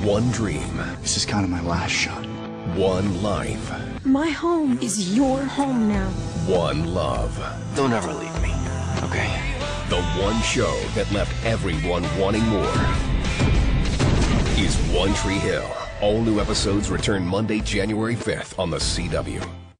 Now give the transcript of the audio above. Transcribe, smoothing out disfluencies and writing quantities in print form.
One dream. This is kind of my last shot. One life. My home is your home now. One love. Don't ever leave me, okay? The one show that left everyone wanting more is One Tree Hill. All new episodes return Monday, January 5th on the CW.